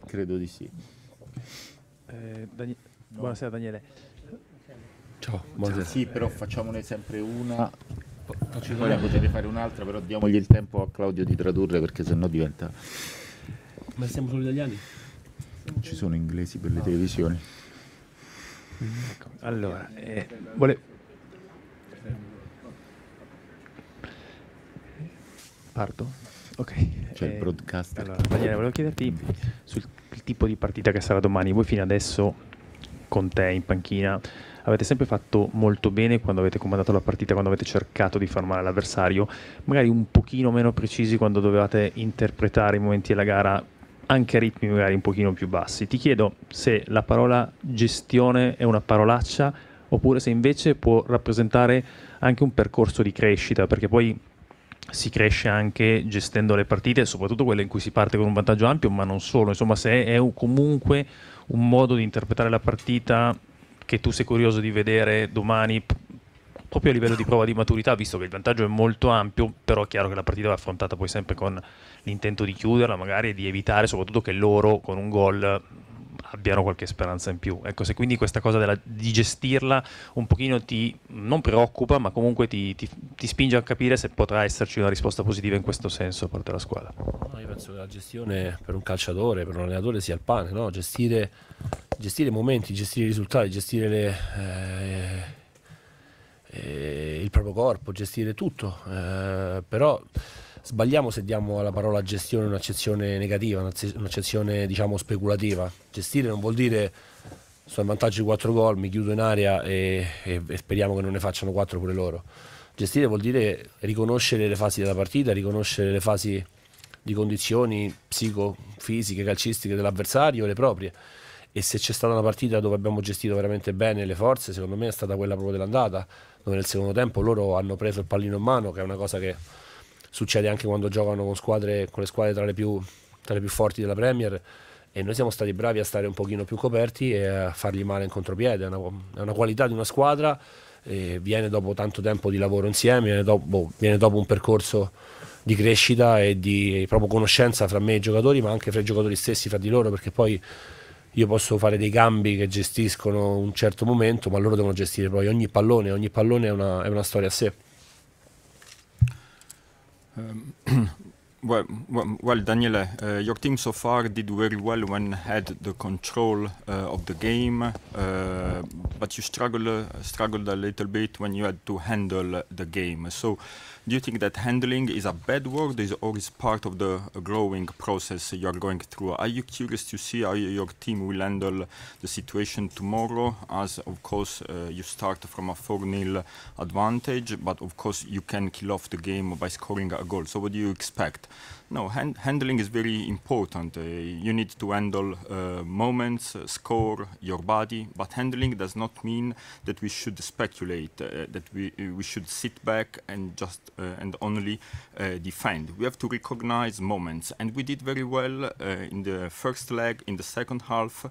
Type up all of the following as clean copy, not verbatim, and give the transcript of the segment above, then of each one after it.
Credo di sì. Buonasera Daniele. Ciao, buonasera. Sì, però facciamone sempre una. Poi ne potete fare un'altra, però diamogli il tempo a Claudio di tradurre perché sennò diventa... Ma siamo solo italiani? Ci sono inglesi per le televisioni. Allora, parto? Ok. C'è il broadcaster. Allora, Daniele, volevo chiederti sul tipo di partita che sarà domani. Voi fino adesso, con te in panchina, avete sempre fatto molto bene quando avete comandato la partita, quando avete cercato di far male all'avversario, magari un pochino meno precisi quando dovevate interpretare i momenti della gara, anche a ritmi magari un pochino più bassi. Ti chiedo se la parola gestione è una parolaccia oppure se invece può rappresentare anche un percorso di crescita, perché poi si cresce anche gestendo le partite, soprattutto quelle in cui si parte con un vantaggio ampio, ma non solo. Insomma, se è comunque un modo di interpretare la partita che tu sei curioso di vedere domani, proprio a livello di prova di maturità, visto che il vantaggio è molto ampio, però è chiaro che la partita va affrontata poi sempre con l'intento di chiuderla, magari, e di evitare soprattutto che loro con un gol abbiano qualche speranza in più. Ecco, se quindi questa cosa di gestirla un pochino ti non preoccupa, ma comunque ti spinge a capire se potrà esserci una risposta positiva in questo senso da parte della squadra. No, io penso che la gestione per un calciatore, per un allenatore sia il pane, no? Gestire i momenti, gestire i risultati, gestire il proprio corpo, gestire tutto, però sbagliamo se diamo alla parola gestione un'accezione negativa, un'accezione diciamo speculativa. Gestire non vuol dire sto in vantaggio di 4 gol, mi chiudo in area e speriamo che non ne facciano 4 pure loro. Gestire vuol dire riconoscere le fasi della partita, riconoscere le fasi di condizioni psicofisiche, calcistiche dell'avversario e le proprie. E se c'è stata una partita dove abbiamo gestito veramente bene le forze, secondo me è stata quella proprio dell'andata, dove nel secondo tempo loro hanno preso il pallino in mano, che è una cosa che succede anche quando giocano con le squadre tra le più forti della Premier, e noi siamo stati bravi a stare un pochino più coperti e a fargli male in contropiede. È una qualità di una squadra, viene dopo tanto tempo di lavoro insieme, viene dopo un percorso di crescita e di proprio conoscenza fra me e i giocatori, ma anche fra i giocatori stessi, fra di loro, perché poi io posso fare dei cambi che gestiscono un certo momento, ma loro devono gestire poi ogni pallone è una storia a sé. Well, Daniele, your team so far did very well when had the control of the game, but you struggled a little bit when you had to handle the game. So, do you think that handling is a bad word or is part of the growing process you are going through? Are you curious to see how your team will handle the situation tomorrow, as of course you start from a 4-0 advantage, but of course you can kill off the game by scoring a goal. So what do you expect? No, handling is very important. You need to handle moments, score, your body, but handling does not mean that we should speculate, that we should sit back and just and only defend. We have to recognize moments, and we did very well in the first leg, in the second half,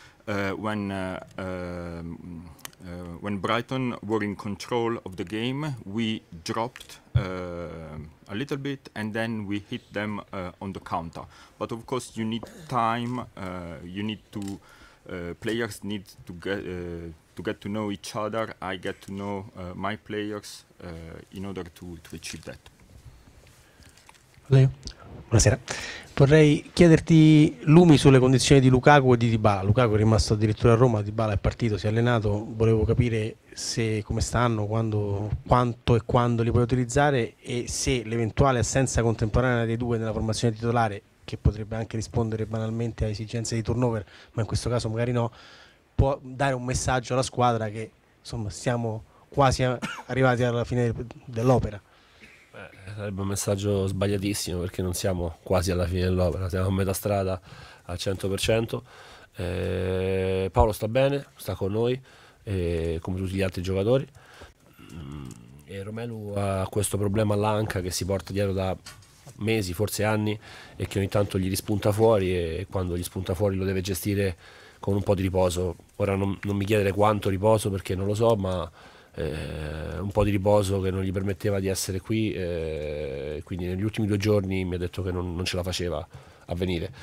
when Brighton were in control of the game. We dropped a little bit and then we hit them on the counter. But of course you need time, you need to players need to get to know each other. I get to know my players in order to achieve that. Leo? Buonasera. Vorrei chiederti lumi sulle condizioni di Lukaku e di Dybala. Lukaku è rimasto addirittura a Roma, Dybala è partito, si è allenato. Volevo capire se come stanno, quanto e quando li puoi utilizzare, e se l'eventuale assenza contemporanea dei due nella formazione titolare, che potrebbe anche rispondere banalmente a esigenze di turnover, ma in questo caso magari no, può dare un messaggio alla squadra che insomma siamo quasi arrivati alla fine dell'opera. Sarebbe un messaggio sbagliatissimo, perché non siamo quasi alla fine dell'opera, siamo a metà strada al 100%. Paolo sta bene, sta con noi, come tutti gli altri giocatori, e Romelu ha questo problema all'anca che si porta dietro da mesi, forse anni, e che ogni tanto gli rispunta fuori, e quando gli spunta fuori lo deve gestire con un po' di riposo. Ora non mi chiedere quanto riposo, perché non lo so, ma un po' di riposo che non gli permetteva di essere qui, quindi negli ultimi 2 giorni mi ha detto che non ce la faceva a venire.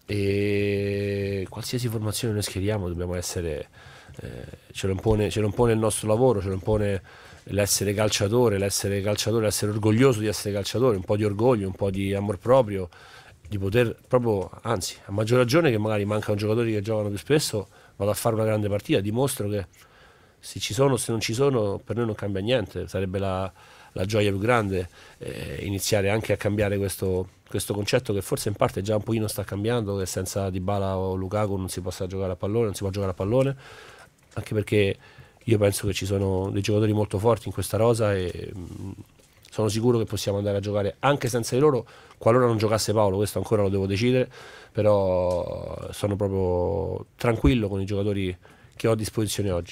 e qualsiasi formazione noi schieriamo dobbiamo essere, ce lo impone il nostro lavoro, ce lo impone l'essere calciatore, l'essere orgoglioso di essere calciatore, un po' di orgoglio, un po' di amor proprio, di poter proprio, anzi, a maggior ragione che magari mancano giocatori che giocano più spesso, vado a fare una grande partita, dimostro che se ci sono o se non ci sono per noi non cambia niente, sarebbe la gioia più grande, iniziare anche a cambiare questo concetto che forse in parte già un pochino sta cambiando, che senza Dybala o Lukaku non si possa giocare a pallone, non si può giocare a pallone, anche perché io penso che ci sono dei giocatori molto forti in questa rosa e sono sicuro che possiamo andare a giocare anche senza di loro, qualora non giocasse Paolo, questo ancora lo devo decidere, però sono proprio tranquillo con i giocatori che ho a disposizione oggi.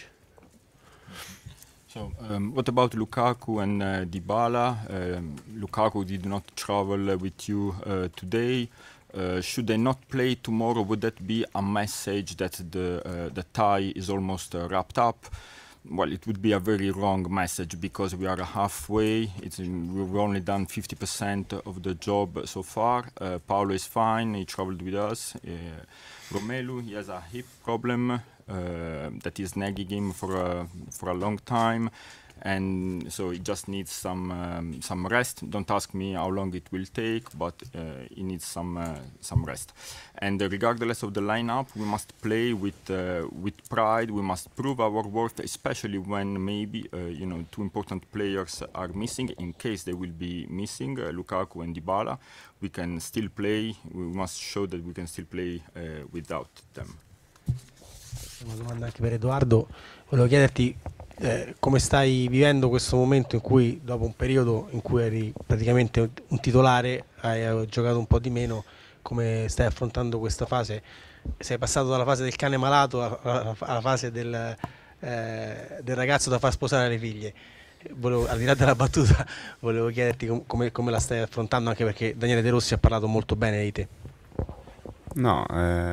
So, what about Lukaku and Dybala? Lukaku did not travel with you today. Should they not play tomorrow? Would that be a message that the tie is almost wrapped up? Well, it would be a very wrong message because we are halfway. We've only done 50% of the job so far. Paolo is fine. He traveled with us. Romelu, he has a hip problem that is nagging him for a long time, and so he just needs some rest. Don't ask me how long it will take, but he needs some rest. And regardless of the lineup, we must play with pride. We must prove our worth, especially when maybe two important players are missing. In case they will be missing, Lukaku and Dybala, we can still play. We must show that we can still play without them. Una domanda anche per Edoardo, volevo chiederti come stai vivendo questo momento in cui dopo un periodo in cui eri praticamente un titolare, hai giocato un po' di meno, come stai affrontando questa fase? Sei passato dalla fase del cane malato alla fase del ragazzo da far sposare le figlie. Al di là della battuta, volevo chiederti come la stai affrontando, anche perché Daniele De Rossi ha parlato molto bene di te. No,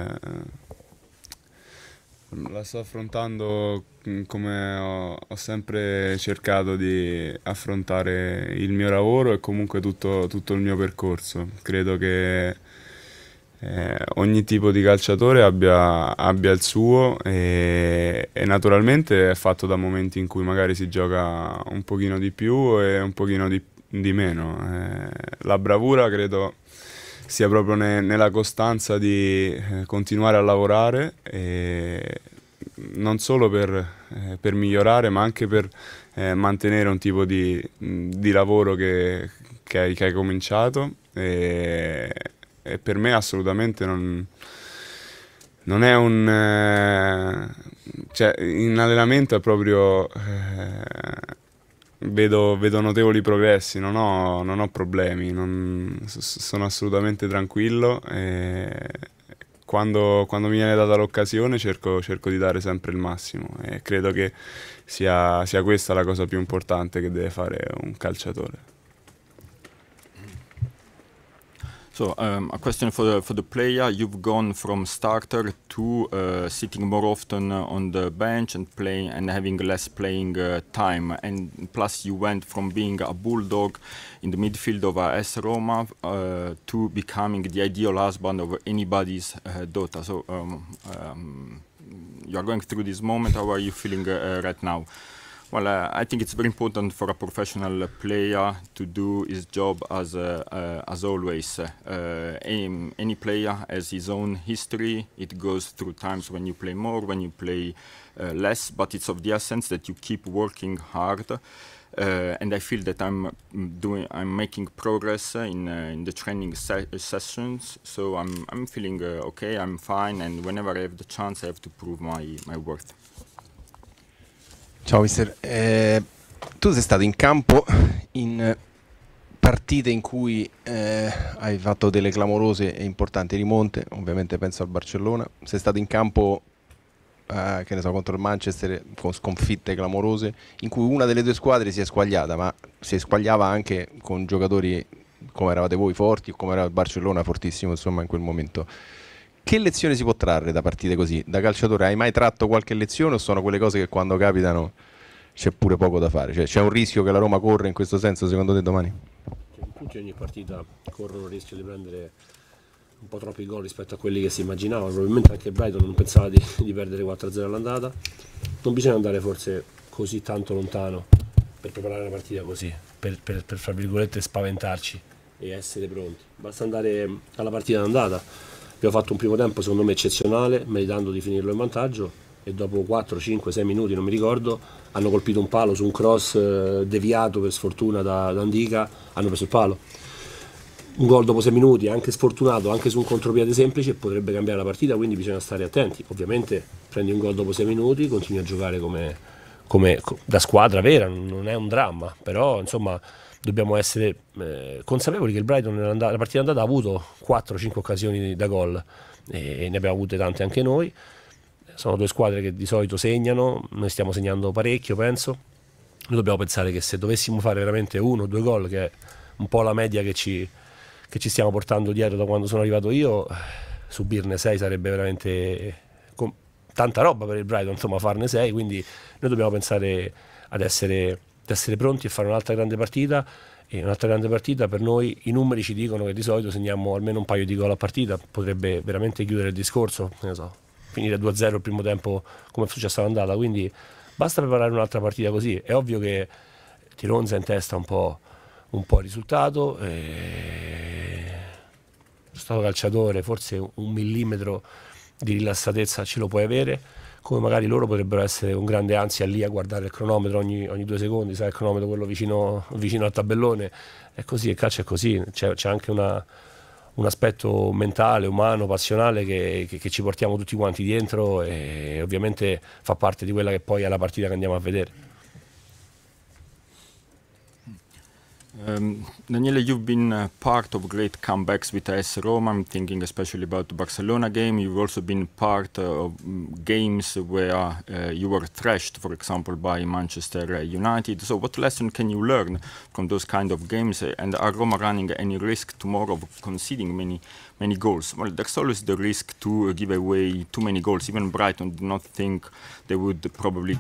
la sto affrontando come ho sempre cercato di affrontare il mio lavoro e comunque tutto il mio percorso. Credo che ogni tipo di calciatore abbia il suo e naturalmente è fatto da momenti in cui magari si gioca un pochino di più e un pochino di meno. La bravura credo sia proprio nella costanza di continuare a lavorare, non solo per migliorare, ma anche per mantenere un tipo di lavoro che hai cominciato, e per me assolutamente non è cioè in allenamento è proprio vedo notevoli progressi, non ho problemi, sono assolutamente tranquillo e quando mi viene data l'occasione cerco di dare sempre il massimo e credo che sia questa la cosa più importante che deve fare un calciatore. So a question for the player. You've gone from starter to sitting more often on the bench and playing and having less playing time. And plus you went from being a bulldog in the midfield of AS Roma to becoming the ideal husband of anybody's daughter. So you are going through this moment. How are you feeling right now? Well, I think it's very important for a professional player to do his job as always. Any player has his own history. It goes through times when you play more, when you play less, but it's of the essence that you keep working hard. And I feel that I'm making progress in the training sessions. So I'm feeling okay. I'm fine, and whenever I have the chance, I have to prove my worth. Ciao mister, tu sei stato in campo in partite in cui hai fatto delle clamorose e importanti rimonte, ovviamente penso al Barcellona, sei stato in campo che ne so, contro il Manchester con sconfitte clamorose in cui una delle due squadre si è squagliata, ma si squagliava anche con giocatori come eravate voi forti o come era il Barcellona fortissimo insomma in quel momento. Che lezione si può trarre da partite così? Da calciatore hai mai tratto qualche lezione o sono quelle cose che quando capitano c'è pure poco da fare? Cioè, c'è un rischio che la Roma corre in questo senso secondo te domani? Tutti ogni partita corrono il rischio di prendere un po' troppi gol rispetto a quelli che si immaginavano, probabilmente anche il Brighton non pensava di perdere 4-0 all'andata. Non bisogna andare forse così tanto lontano per preparare una partita così, per fra virgolette spaventarci e essere pronti. Basta andare alla partita d'andata. Abbiamo fatto un primo tempo secondo me eccezionale, meritando di finirlo in vantaggio, e dopo 4, 5, 6 minuti, non mi ricordo, hanno colpito un palo su un cross deviato per sfortuna da Ndicka, hanno preso il palo. Un gol dopo 6 minuti, anche sfortunato, anche su un contropiede semplice, potrebbe cambiare la partita, quindi bisogna stare attenti. Ovviamente prendi un gol dopo 6 minuti, continui a giocare come da squadra vera, non è un dramma, però insomma dobbiamo essere consapevoli che il Brighton la partita d'andata ha avuto 4-5 occasioni da gol e ne abbiamo avute tante anche noi. Sono due squadre che di solito segnano, noi stiamo segnando parecchio, penso. Noi dobbiamo pensare che se dovessimo fare veramente 1 o 2 gol, che è un po' la media che ci stiamo portando dietro da quando sono arrivato io, subirne 6 sarebbe veramente tanta roba per il Brighton, insomma farne 6, quindi noi dobbiamo pensare ad essere pronti e fare un'altra grande partita. E un'altra grande partita per noi, i numeri ci dicono che di solito segniamo almeno un paio di gol a partita, potrebbe veramente chiudere il discorso, ne so, finire 2-0 il primo tempo come è successo all'andata, quindi basta preparare un'altra partita così. È ovvio che ti ronza in testa un po' il risultato, stato calciatore forse 1 millimetro di rilassatezza ce lo puoi avere, come magari loro potrebbero essere un grande ansia lì a guardare il cronometro ogni 2 secondi, sai, il cronometro quello vicino al tabellone. È così, il calcio è così, c'è anche un aspetto mentale, umano, passionale che ci portiamo tutti quanti dietro, e ovviamente fa parte di quella che poi è la partita che andiamo a vedere. Daniele, you've been part of great comebacks with AS Roma. I'm thinking especially about the Barcelona game. You've also been part of games where you were thrashed, for example, by Manchester United. So what lesson can you learn from those kind of games? And are Roma running any risk tomorrow of conceding many goals? Well, there's always the risk to give away too many goals. Even Brighton did not think they would probably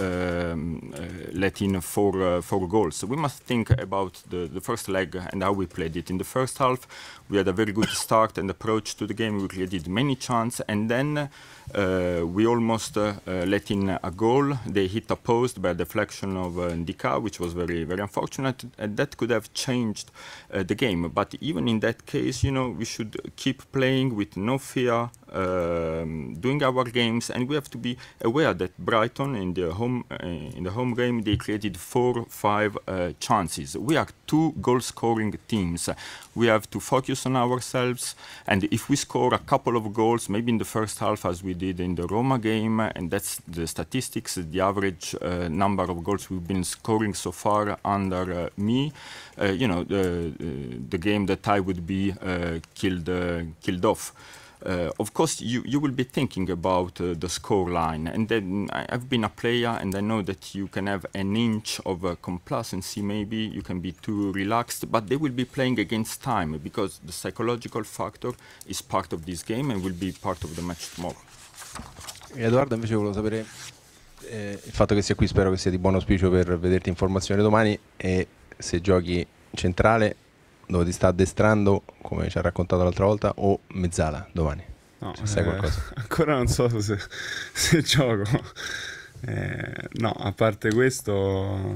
let in four goals. So we must think about the first leg and how we played it. In the first half, we had a very good start and approach to the game. We created many chances, and then we almost let in a goal. They hit a post by a deflection of Ndicka, which was very, very unfortunate, and that could have changed the game. But even in that case, we should keep playing with no fear, doing our games, and we have to be aware that Brighton in the home game they created 4-5 chances. We are 2 goal-scoring teams. We have to focus on ourselves, and if we score a couple of goals, maybe in the first half as we did in the Roma game, and that's the statistics, the average number of goals we've been scoring so far under me, the game that I would be killed off. Of course, you will be thinking about the score line, and then I've been a player, and I know that you can have an inch of complacency. Maybe you can be too relaxed, but they will be playing against time, because the psychological factor is part of this game and will be part of the match tomorrow. Edoardo, invece volevo sapere il fatto che sia qui, spero che sia di buon auspicio per vederti in formazione domani, e se giochi centrale dove ti sta addestrando, come ci ha raccontato l'altra volta, o mezzala domani? No, sai qualcosa? Ancora non so se gioco. No, a parte questo,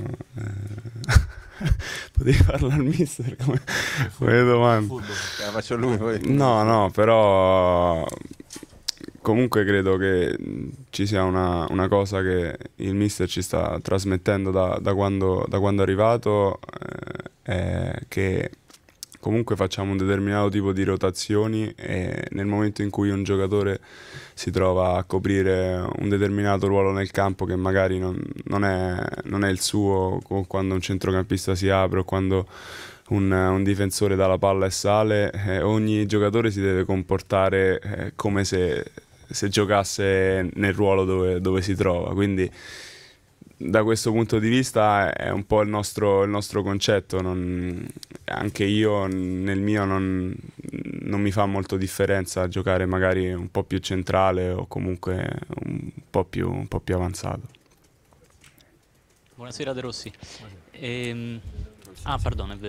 potevi farlo al mister come domanda. La faccio a lui poi. No, però comunque credo che ci sia una cosa che il mister ci sta trasmettendo da quando è arrivato, che comunque facciamo un determinato tipo di rotazioni, e nel momento in cui un giocatore si trova a coprire un determinato ruolo nel campo che magari non è il suo, quando un centrocampista si apre o quando un difensore dà la palla e sale, ogni giocatore si deve comportare come se giocasse nel ruolo dove si trova. Quindi da questo punto di vista è un po' il nostro concetto. Anche io nel mio non mi fa molto differenza giocare magari un po' più centrale o comunque un po' più avanzato. Buonasera De Rossi. Pardon, è vero.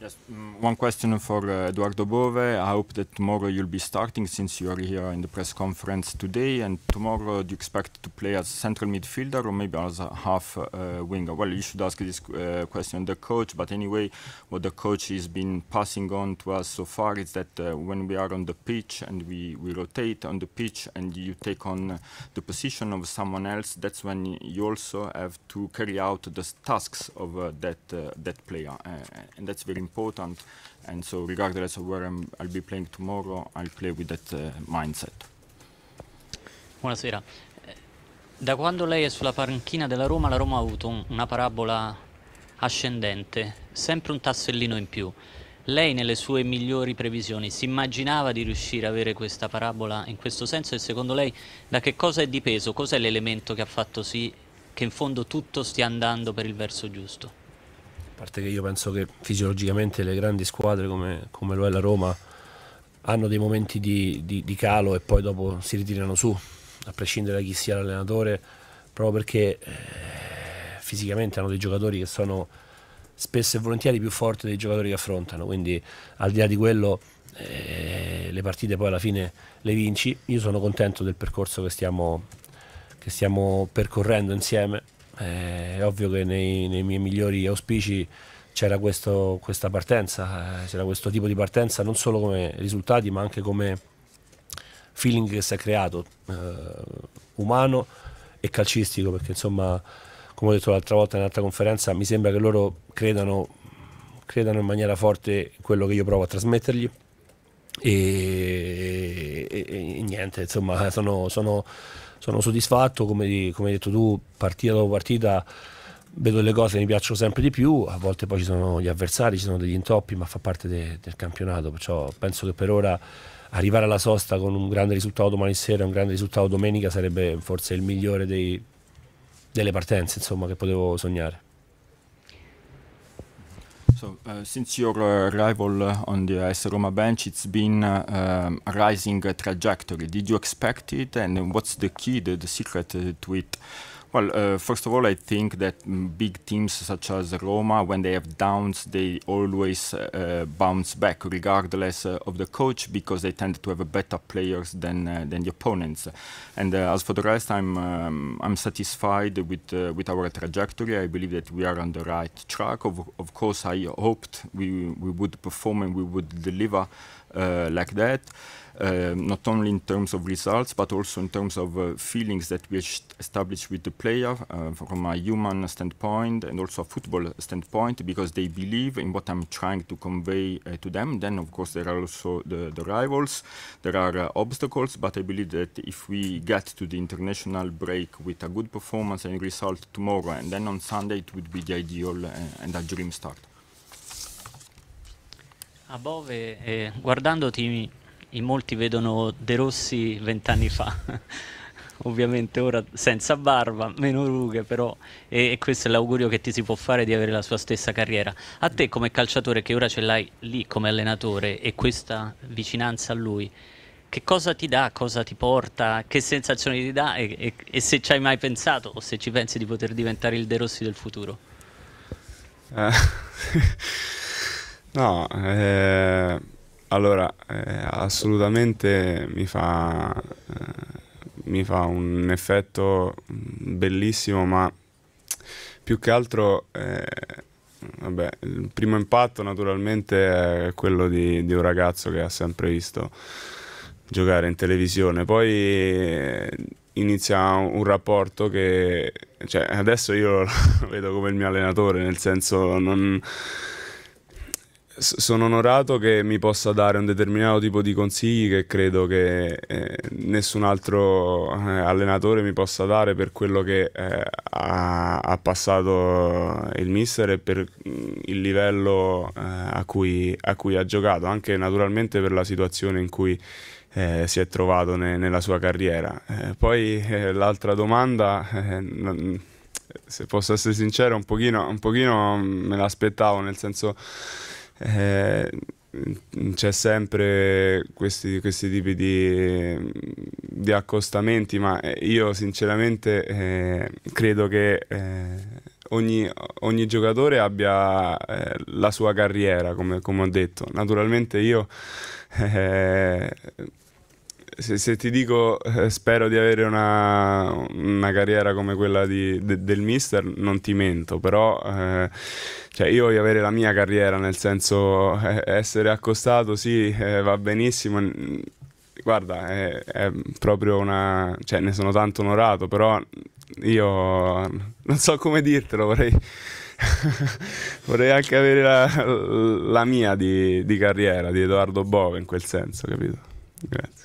Yes, one question for Eduardo Bove. I hope that tomorrow you'll be starting since you are here in the press conference today. And tomorrow, do you expect to play as a central midfielder or maybe as a half winger? Well, you should ask this question the coach. But anyway, what the coach has been passing on to us so far is that when we are on the pitch and we rotate on the pitch and you take on the position of someone else, that's when you also have to carry out the tasks of that player. And that's very important, and so regardless of where I'll be playing tomorrow, I'll play with that mindset. Buonasera. Da quando lei è sulla panchina della Roma, la Roma ha avuto una parabola ascendente, sempre un tassellino in più. Lei nelle sue migliori previsioni si immaginava di riuscire a avere questa parabola in questo senso, e secondo lei da che cosa è dipeso? Cos'è l'elemento che ha fatto sì che in fondo tutto stia andando per il verso giusto? A parte che io penso che fisiologicamente le grandi squadre come lo è la Roma hanno dei momenti di calo e poi dopo si ritirano su, a prescindere da chi sia l'allenatore, proprio perché fisicamente hanno dei giocatori che sono spesso e volentieri più forti dei giocatori che affrontano, quindi al di là di quello le partite poi alla fine le vinci. Io sono contento del percorso che stiamo percorrendo insieme. È ovvio che nei miei migliori auspici c'era questa partenza, c'era questo tipo di partenza non solo come risultati ma anche come feeling che si è creato, umano e calcistico, perché insomma, come ho detto l'altra volta nell'altra conferenza, mi sembra che loro credano in maniera forte quello che io provo a trasmettergli e niente, insomma sono soddisfatto, come hai detto tu, partita dopo partita vedo delle cose che mi piacciono sempre di più, a volte poi ci sono gli avversari, ci sono degli intoppi, ma fa parte del campionato, perciò penso che per ora arrivare alla sosta con un grande risultato domani sera, un grande risultato domenica sarebbe forse il migliore delle partenze, insomma, che potevo sognare. So, since your arrival on the AS Roma bench, it's been a rising trajectory. Did you expect it, and what's the key, the secret to it? Well, first of all, I think that big teams such as Roma, when they have downs, they always bounce back, regardless of the coach, because they tend to have better players than the opponents. And as for the rest, I'm satisfied with our trajectory. I believe that we are on the right track. Of course, I hoped we would perform and we would deliver like that. Not only in terms of results, but also in terms of feelings that we establish with the player from a human standpoint and also a football standpoint, because they believe in what I'm trying to convey to them. Then, of course, there are also the rivals. There are obstacles, but I believe that if we get to the international break with a good performance and result tomorrow, and then on Sunday it would be the ideal and a dream start. A Bove, guardandoti, in molti vedono De Rossi 20 anni fa, ovviamente ora senza barba, meno rughe, però e questo è l'augurio che ti si può fare, di avere la sua stessa carriera. A te come calciatore, che ora ce l'hai lì come allenatore e questa vicinanza a lui, che cosa ti dà, cosa ti porta, che sensazioni ti dà e se ci hai mai pensato o se ci pensi di poter diventare il De Rossi del futuro? No, allora assolutamente mi fa un effetto bellissimo, ma più che altro vabbè, il primo impatto naturalmente è quello di un ragazzo che ha sempre visto giocare in televisione, poi inizia un rapporto che, cioè, adesso io lo vedo come il mio allenatore, nel senso sono onorato che mi possa dare un determinato tipo di consigli che credo che nessun altro allenatore mi possa dare, per quello che ha passato il mister e per il livello a cui ha giocato, anche naturalmente per la situazione in cui si è trovato nella sua carriera. Poi l'altra domanda, se posso essere sincero, un pochino me l'aspettavo, nel senso c'è sempre questi tipi di accostamenti, ma io sinceramente credo che ogni giocatore abbia la sua carriera, come ho detto. Naturalmente io, se ti dico spero di avere una carriera come quella del mister, non ti mento, però cioè io voglio avere la mia carriera, nel senso essere accostato sì, va benissimo. Guarda, è proprio cioè ne sono tanto onorato, però io non so come dirtelo, vorrei anche avere la mia di carriera, di Edoardo Bove, in quel senso, capito? Grazie.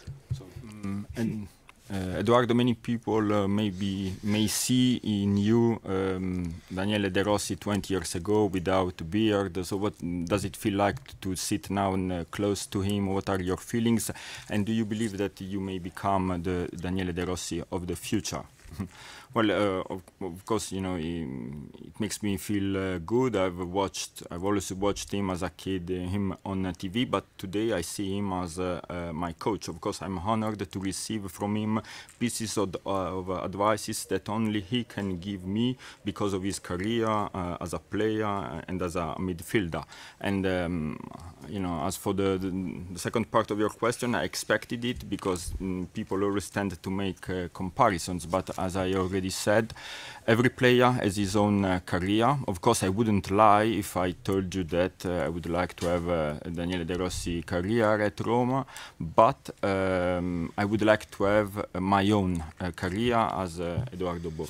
Edoardo, many people may see in you Daniele De Rossi 20 years ago without beard. So what does it feel like to sit now close to him? What are your feelings? And do you believe that you may become the Daniele De Rossi of the future? Well, of course, you know, it makes me feel good. I've always watched him as a kid, him on TV, but today I see him as my coach. Of course, I'm honored to receive from him pieces of advices that only he can give me because of his career as a player and as a midfielder. And you know, as for the second part of your question, I expected it because people always tend to make comparisons, but as I already said, every player has his own career. Of course, I wouldn't lie if I told you that I would like to have Daniele De Rossi career at Roma, but I would like to have my own career as Edoardo Bove.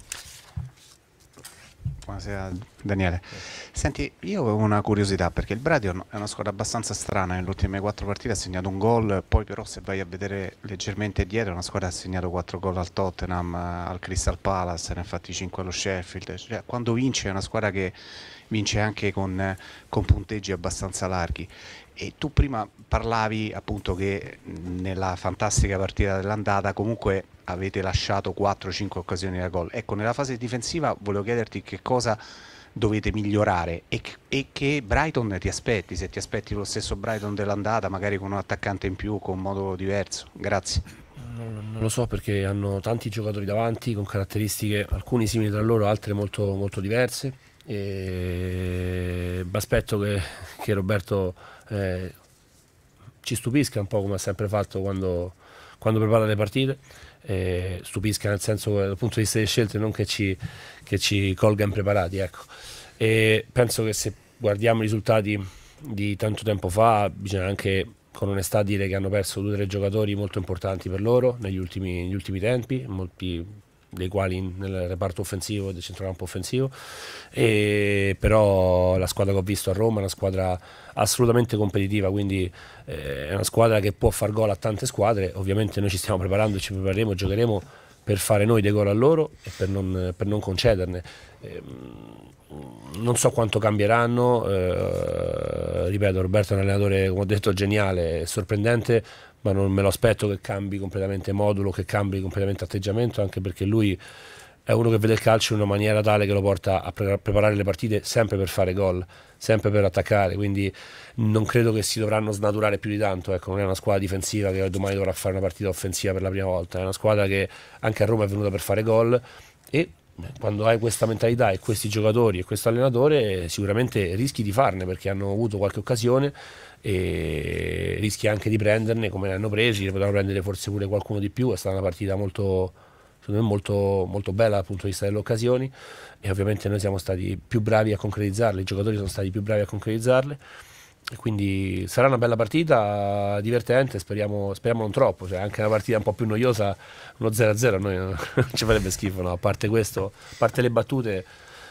Buonasera Daniele. Senti, io avevo una curiosità perché il Brighton è una squadra abbastanza strana, nelle ultime 4 partite ha segnato un gol, poi però se vai a vedere leggermente dietro è una squadra che ha segnato 4 gol al Tottenham, al Crystal Palace, ne ha fatti 5 allo Sheffield, cioè, quando vince è una squadra che vince anche con punteggi abbastanza larghi. E tu prima parlavi appunto che nella fantastica partita dell'andata comunque avete lasciato 4-5 occasioni da gol. Ecco, nella fase difensiva volevo chiederti che cosa dovete migliorare e che Brighton ti aspetti, se ti aspetti lo stesso Brighton dell'andata, magari con un attaccante in più, con un modo diverso. Grazie. Non lo so, perché hanno tanti giocatori davanti con caratteristiche, alcuni simili tra loro, altre molto, molto diverse. E mi aspetto che Roberto ci stupisca un po', come ha sempre fatto quando prepara le partite. Stupisca nel senso, dal punto di vista delle scelte, non che ci colga impreparati, ecco. E penso che se guardiamo i risultati di tanto tempo fa, bisogna anche con onestà dire che hanno perso 2 o 3 giocatori molto importanti per loro negli ultimi tempi, molti dei quali nel reparto offensivo, del centrocampo offensivo, e però la squadra che ho visto a Roma è una squadra assolutamente competitiva, quindi è una squadra che può far gol a tante squadre. Ovviamente noi ci stiamo preparando, ci prepareremo, giocheremo per fare noi dei gol a loro e per non concederne. Non so quanto cambieranno, ripeto, Roberto è un allenatore, come ho detto, geniale, sorprendente, ma non me lo aspetto che cambi completamente modulo, che cambi completamente atteggiamento, anche perché lui è uno che vede il calcio in una maniera tale che lo porta a preparare le partite sempre per fare gol, sempre per attaccare, quindi non credo che si dovranno snaturare più di tanto. Ecco, non è una squadra difensiva che domani dovrà fare una partita offensiva per la prima volta, è una squadra che anche a Roma è venuta per fare gol, e quando hai questa mentalità e questi giocatori e questo allenatore sicuramente rischi di farne, perché hanno avuto qualche occasione e rischi anche di prenderne come ne hanno presi, ne potranno prendere forse pure qualcuno di più. È stata una partita molto, secondo me, molto bella dal punto di vista delle occasioni, e ovviamente noi siamo stati più bravi a concretizzarle, i giocatori sono stati più bravi a concretizzarle, e quindi sarà una bella partita, divertente, speriamo non troppo, cioè anche una partita un po' più noiosa, uno 0-0 a noi non ci farebbe schifo, no? A parte questo, a parte le battute,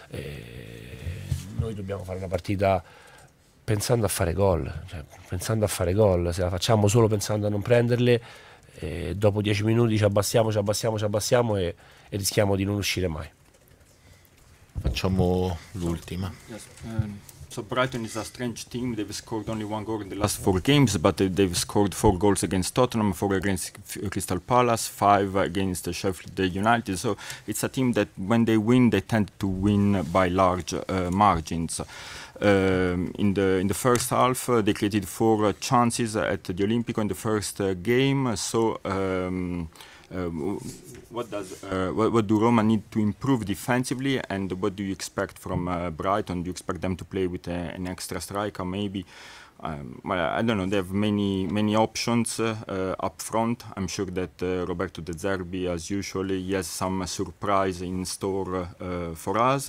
noi dobbiamo fare una partita pensando a fare gol, se la facciamo solo pensando a non prenderle, dopo 10 minuti ci abbassiamo e rischiamo di non uscire mai. Facciamo l'ultima. Yes. So Brighton is a strange team. They've scored only 1 goal in the last 4 games, but they've scored 4 goals against Tottenham, 4 against Crystal Palace, 5 against Sheffield United. So it's a team that when they win, they tend to win by large margins. In the first half, they created 4 chances at the Olimpico in the first game. So what do Roma need to improve defensively, and what do you expect from Brighton? Do you expect them to play with an extra striker maybe? Well, I don't know. They have many options up front. I'm sure that Roberto De Zerbi, as usual, he has some surprise in store for us.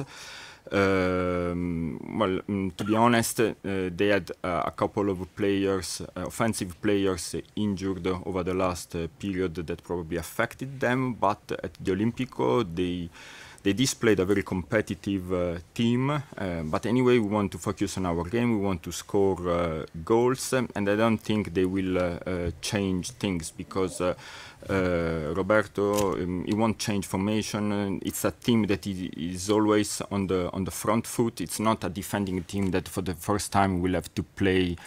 To be honest, they had a couple of players, offensive players, injured over the last period that probably affected them. But at the Olimpico, they displayed a very competitive team. But anyway, we want to focus on our game. We want to score goals, and I don't think they will change things because Roberto, he won't change formation. It's a team that is always on the front foot. It's not a defending team that for the first time will have to play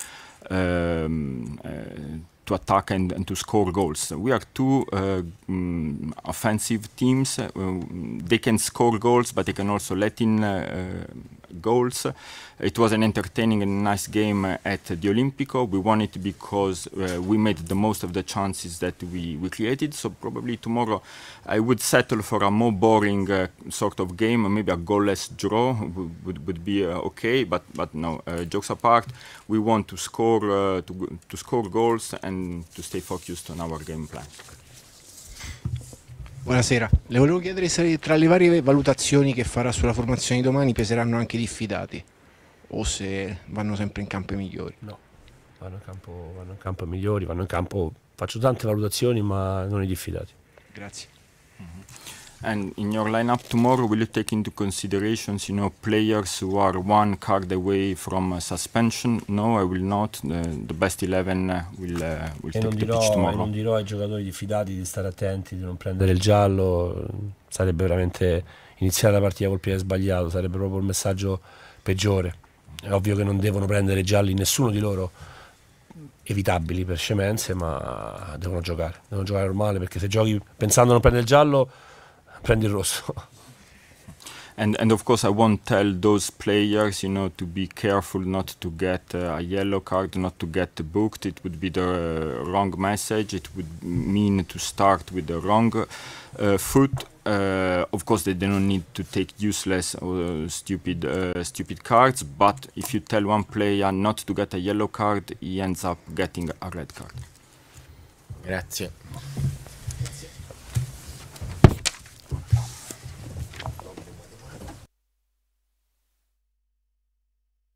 to attack and to score goals. We are two offensive teams. They can score goals, but they can also let in goals. It was an entertaining and nice game at the Olimpico. We won it because we made the most of the chances that we created. So probably tomorrow I would settle for a more boring sort of game. Maybe a goalless draw would be okay. But no, jokes apart, we want to score to score goals and to stay focused on our game plan. Buonasera, le volevo chiedere se tra le varie valutazioni che farà sulla formazione di domani peseranno anche i diffidati o se vanno sempre in campo i migliori. No, vanno in campo i migliori, vanno in campo, faccio tante valutazioni ma non i diffidati. Grazie. And in your lineup tomorrow, will you take into considerations, players who are one card away from suspension? No, I will not. The best 11 will take the pitch tomorrow. Non dirò ai giocatori diffidati di stare attenti, di non prendere il giallo. Sarebbe veramente iniziare la partita col piede sbagliato, sarebbe proprio il messaggio peggiore. È ovvio che non devono prendere gialli nessuno di loro, evitabili per scemenze, ma devono giocare normale, perché se giochi pensando a non prendere il giallo prendi il rosso. And of course I won't tell those players, to be careful not to get a yellow card, not to get booked. It would be the wrong message. It would mean to start with the wrong foot. Of course they don't need to take useless or stupid cards, but if you tell one player not to get a yellow card, he ends up getting a red card. Grazie.